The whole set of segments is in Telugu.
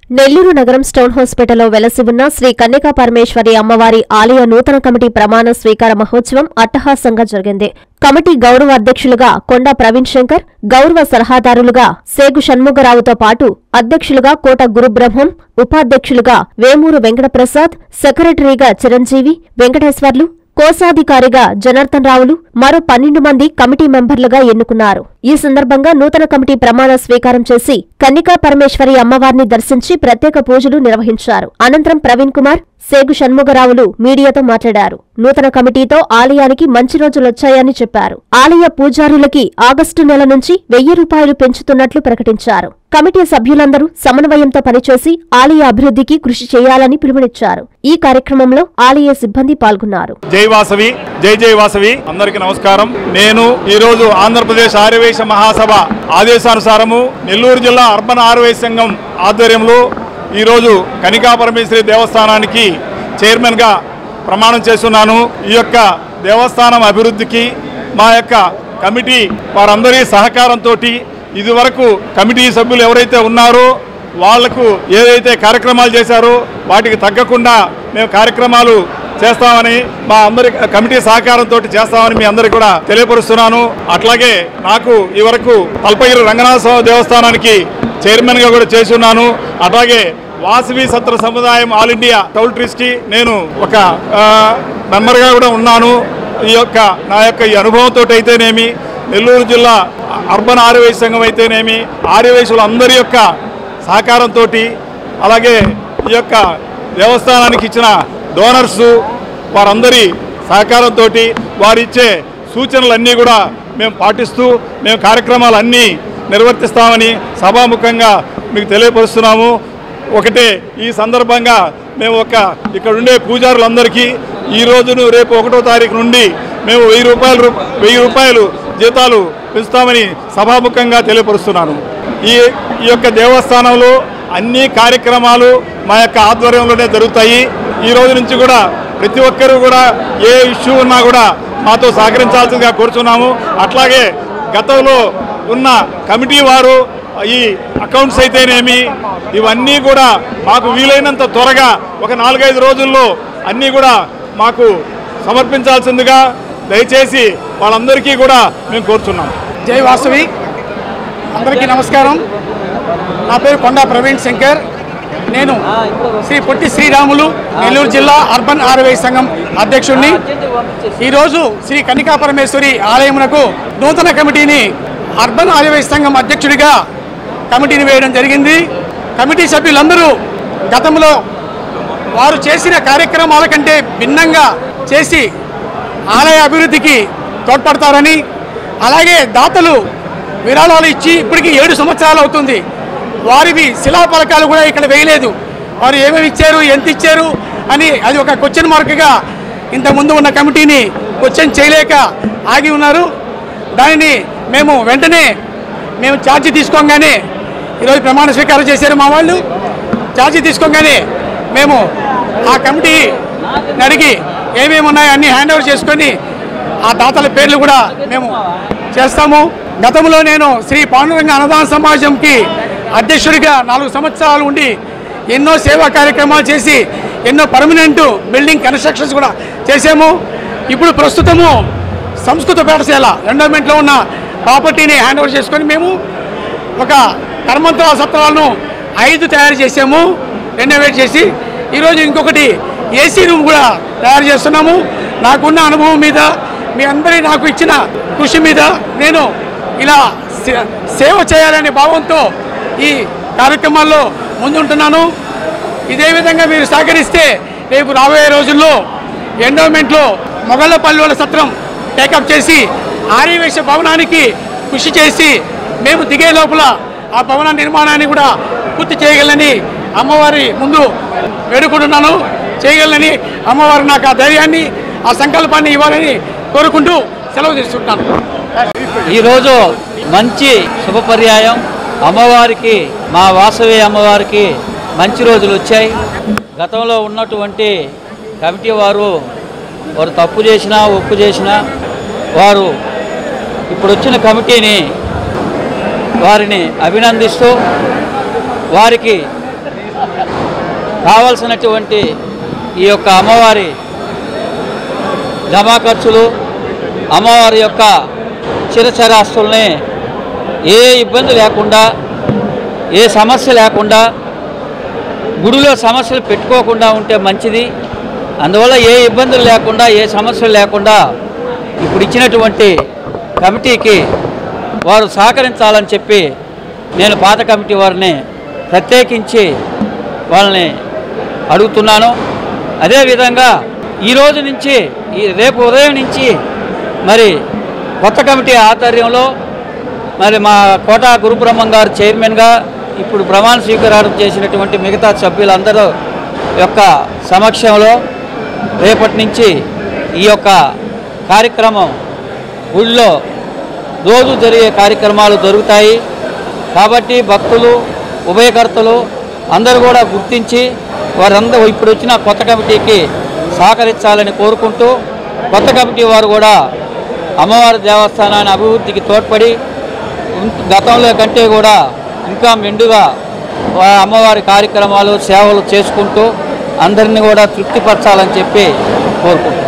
నెల్లూరు నగరం స్టోన్ హాస్పిటల్లో వెలసి ఉన్న శ్రీ కన్యకా పరమేశ్వరి అమ్మవారి ఆలయ నూతన కమిటీ ప్రమాణ స్వీకార మహోత్సవం అట్టహాసంగా జరిగింది. కమిటీ గౌరవ అధ్యక్షులుగా కొండా ప్రవీణ్ శంకర్, గౌరవ సలహాదారులుగా సేగు షణ్ముగరావుతో పాటు అధ్యక్షులుగా కోట గురుబ్రహ్మం, ఉపాధ్యక్షులుగా వేమూరు వెంకటప్రసాద్, సెక్రటరీగా చిరంజీవి, వెంకటేశ్వర్లు, కోశాధికారిగా జనార్దన్ రావులు, మరో 12 మంది కమిటీ మెంబర్లుగా ఎన్నుకున్నారు. ఈ సందర్భంగా నూతన కమిటీ ప్రమాణ స్వీకారం చేసి కన్యకా పరమేశ్వరి అమ్మవారిని దర్శించి ప్రత్యేక పూజలు నిర్వహించారు. అనంతరం ప్రవీణ్ కుమార్, సేగు షణ్ముగరావులు మీడియాతో మాట్లాడారు. నూతన కమిటీతో ఆలయానికి మంచి రోజులొచ్చాయని చెప్పారు. ఆలయ పూజారులకి ఆగస్టు నెల నుంచి 1000 రూపాయలు పెంచుతున్నట్లు ప్రకటించారు. కమిటీ సభ్యులందరూ సమన్వయంతో పనిచేసి ఆలయ అభివృద్ధికి కృషి చేయాలని పిలుపునిచ్చారు. ఈ కార్యక్రమంలో ఆలయ సిబ్బంది పాల్గొన్నారు. జై వాసవి, జై జై వాసవి. అందరికీ నమస్కారం. నేను ఈ రోజు ఆంధ్రప్రదేశ్ ఆర్యవైశ్య మహాసభ ఆదేశానుసారము నెల్లూరు జిల్లా అర్బన్ ఆర్యవైశ్య సంఘం ఆధ్వర్యంలో ఈరోజు కన్యకా పరమేశ్వరి దేవస్థానానికి చైర్మన్గా ప్రమాణం చేస్తున్నాను. ఈ యొక్క దేవస్థానం అభివృద్ధికి మా యొక్క కమిటీ వారందరి సహకారంతో ఇదివరకు కమిటీ సభ్యులు ఎవరైతే ఉన్నారో వాళ్లకు ఏదైతే కార్యక్రమాలు చేశారో వాటికి తగ్గకుండా మేము కార్యక్రమాలు చేస్తామని మా అందరి కమిటీ సహకారంతో చేస్తామని మీ అందరికీ కూడా తెలియపరుస్తున్నాను. అట్లాగే నాకు ఈ వరకు తల్పగిరి రంగనాథ స్వామి దేవస్థానానికి చైర్మన్గా కూడా చేసి ఉన్నాను. అట్లాగే వాసవి సత్ర సముదాయం ఆల్ ఇండియా టౌల్ ట్రస్టీ నేను ఒక మెంబర్గా కూడా ఉన్నాను. నా యొక్క ఈ అనుభవంతో అయితేనేమి, నెల్లూరు జిల్లా అర్బన్ ఆర్యవైశ్య సంఘం అయితేనేమి, ఆర్యవైశ్యులందరి యొక్క సహకారంతో, అలాగే ఈ యొక్క దేవస్థానానికి ఇచ్చిన డోనర్సు వారందరి సహకారంతో వారిచ్చే సూచనలన్నీ కూడా మేము పాటిస్తూ మేము కార్యక్రమాలన్నీ నిర్వర్తిస్తామని సభాముఖంగా మీకు తెలియపరుస్తున్నాము. ఒకటే ఈ సందర్భంగా మేము ఇక్కడ ఉండే పూజారులందరికీ ఈ రోజును రేపు 1వ తారీఖు నుండి మేము 1000 రూపాయలు జీతాలు పెంచుతామని సభాముఖంగా తెలియపరుస్తున్నాను. ఈ యొక్క దేవస్థానంలో అన్ని కార్యక్రమాలు మా యొక్క ఆధ్వర్యంలోనే జరుగుతాయి. ఈ రోజు నుంచి కూడా ప్రతి ఒక్కరూ కూడా ఏ ఇష్యూ ఉన్నా కూడా మాతో సహకరించాల్సిందిగా కోరుచున్నాము. అట్లాగే గతంలో ఉన్న కమిటీ వారు ఈ అకౌంట్స్ అయితేనేమి ఇవన్నీ కూడా మాకు వీలైనంత త్వరగా ఒక 4-5 రోజుల్లో అన్నీ కూడా మాకు సమర్పించాల్సిందిగా దయచేసి వాళ్ళందరికీ కూడా మేము కోరుచున్నాం. జై వాసవి. అందరికీ నమస్కారం. నా పేరు కొండా ప్రవీణ్ శంకర్. నేను శ్రీ పొట్టి శ్రీరాములు నెల్లూరు జిల్లా అర్బన్ ఆర్యవైశ్య సంఘం అధ్యక్షుడిని. ఈరోజు శ్రీ కన్యకా పరమేశ్వరి ఆలయమునకు నూతన కమిటీని అర్బన్ ఆర్యవైశ్య సంఘం అధ్యక్షుడిగా కమిటీని వేయడం జరిగింది. కమిటీ సభ్యులందరూ గతంలో వారు చేసిన కార్యక్రమాల కంటే భిన్నంగా చేసి ఆలయ అభివృద్ధికి తోడ్పడతారని, అలాగే దాతలు విరాళాలు ఇచ్చి ఇప్పటికీ 7 సంవత్సరాలు అవుతుంది. వారివి శిలాఫలకాలు కూడా ఇక్కడ వేయలేదు. వారు ఏమేమి ఇచ్చారు, ఎంత ఇచ్చారు అని అది ఒక క్వశ్చన్ మార్క్గా ఇంతకుముందు ఉన్న కమిటీని క్వశ్చన్ చేయలేక ఆగి ఉన్నారు. దానిని మేము వెంటనే ఛార్జీ తీసుకోగానే ఈరోజు ప్రమాణ స్వీకారం చేశారు మా వాళ్ళు. ఛార్జీ తీసుకోగానే మేము ఆ కమిటీని అడిగి ఏమేమి ఉన్నాయో అన్నీ హ్యాండ్ ఓవర్ చేసుకొని ఆ దాతల పేర్లు కూడా మేము చేస్తాము. గతంలో నేను శ్రీ పాండురంగ అన్నదాన సమాజంకి అధ్యక్షుడిగా 4 సంవత్సరాలు ఉండి ఎన్నో సేవా కార్యక్రమాలు చేసి ఎన్నో పర్మనెంట్ బిల్డింగ్ కన్స్ట్రక్షన్స్ కూడా చేసాము. ఇప్పుడు ప్రస్తుతము సంస్కృత పాఠశాల ఎండోమెంట్లో ఉన్న ప్రాపర్టీని హ్యాండ్ ఓవర్ చేసుకొని మేము ఒక కర్మంతరాల సత్రాలను 5 తయారు చేసాము, రెనోవేట్ చేసి. ఈరోజు ఇంకొకటి ఏసీ రూమ్ కూడా తయారు చేస్తున్నాము. నాకున్న అనుభవం మీద, మీ అందరి నాకు ఇచ్చిన కృషి మీద నేను ఇలా సేవ చేయాలనే భావంతో ఈ కార్యక్రమాల్లో ముందుంటున్నాను. ఇదే విధంగా మీరు సహకరిస్తే రేపు రాబోయే రోజుల్లో ఎండోమెంట్లో మొగళ్ళపల్లి సత్రం టేకప్ చేసి ఆర్యవైశ్య భవనానికి కృషి చేసి మేము దిగే లోపల ఆ భవన నిర్మాణాన్ని కూడా పూర్తి చేయగలని అమ్మవారి ముందు వేడుకుంటున్నాను. చేయగలని అమ్మవారు నాకు ఆ ధైర్యాన్ని, ఆ సంకల్పాన్ని ఇవ్వాలని కోరుకుంటూ సెలవు తీసుకుంటున్నాను. ఈరోజు మంచి శుభపర్యాయం. అమ్మవారికి, మా వాసవి అమ్మవారికి మంచి రోజులు వచ్చాయి. గతంలో ఉన్నటువంటి కమిటీ వారు తప్పు చేసినా ఒప్పు చేసినా వారు ఇప్పుడు వచ్చిన కమిటీని వారిని అభినందిస్తూ వారికి కావలసినటువంటి ఈ యొక్క అమ్మవారి జమా ఖర్చులు, అమ్మవారి యొక్క చిరచరాస్తుల్ని ఏ ఇబ్బంది లేకుండా, ఏ సమస్య లేకుండా, గుడిలో సమస్యలు పెట్టుకోకుండా ఉంటే మంచిది. అందువల్ల ఏ ఇబ్బందులు లేకుండా, ఏ సమస్యలు లేకుండా ఇప్పుడు ఇచ్చినటువంటి కమిటీకి వారు సహకరించాలని చెప్పి నేను పాత కమిటీ వారిని ప్రత్యేకించి వాళ్ళని అడుగుతున్నాను. అదేవిధంగా ఈరోజు నుంచి, రేపు ఉదయం నుంచి మరి కొత్త కమిటీ ఆధ్వర్యంలో మరి మా కోటా గురుబ్రహ్మం గారు చైర్మన్గా ఇప్పుడు ప్రమాణ స్వీకారం చేసినటువంటి మిగతా సభ్యులందరూ యొక్క సమక్షంలో రేపటి నుంచి ఈ యొక్క కార్యక్రమం ఊళ్ళో రోజు జరిగే కార్యక్రమాలు జరుగుతాయి. కాబట్టి భక్తులు, ఉభయకర్తలు అందరూ కూడా గుర్తించి వారందరూ ఇప్పుడు వచ్చిన కొత్త కమిటీకి సహకరించాలని కోరుకుంటూ, కొత్త కమిటీ వారు కూడా అమ్మవారి దేవస్థానాన్ని అభివృద్ధికి తోడ్పడి గతంలో కంటే కూడా ఇంకా మెండుగా అమ్మవారి కార్యక్రమాలు, సేవలు చేసుకుంటూ అందరినీ కూడా తృప్తిపరచాలని చెప్పి కోరుకుంటున్నాను.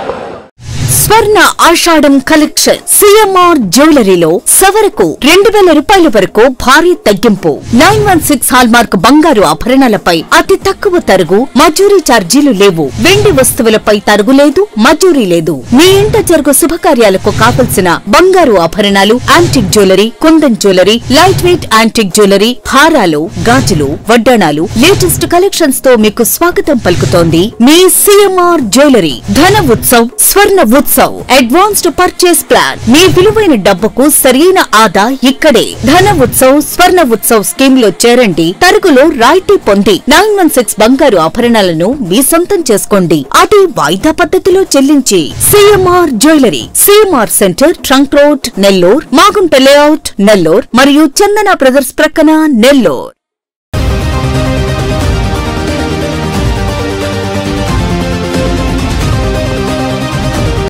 స్వర్ణ ఆషాఢం కలెక్షన్ సిఎంఆర్ జ్యువెలరీలో సవరకు 2000 రూపాయల వరకు భారీ తగ్గింపు. 916 హాల్మార్క్ బంగారు ఆభరణాలపై అతి తక్కువ తరుగు, మజూరీ ఛార్జీలు లేవు. వెండి వస్తువులపై తరుగు లేదు, మజూరీ లేదు. మీ ఇంట జరుగు శుభకార్యాలకు కావలసిన బంగారు ఆభరణాలు, antique jewellery, Kundan jewellery, light weight antique jewellery, హారాలు, గాజులు, వడ్డాణాలు, లేటెస్ట్ కలెక్షన్స్ తో మీకు స్వాగతం పలుకుతోంది మీ CMR jewellery. Dhana Utsav, Swarna Utsav advanced purchase plan. మీ విలువైన డబ్బుకు సరైన ఆదా ఇక్కడే. ధన ఉత్సవ్, స్వర్ణ ఉత్సవ్ స్కీమ్ లో చేరండి. తరుగులో రాయితీ పొంది 916 బంగారు ఆభరణాలను మీ సొంతం చేసుకోండి. అదే వాయిదా పద్ధతిలో చెల్లించి. CMR jewellery, CMR centre, trunk road, Nellore, Magunta layout, Nellore మరియు చందన బ్రదర్స్ ప్రక్కన, నెల్లూర్.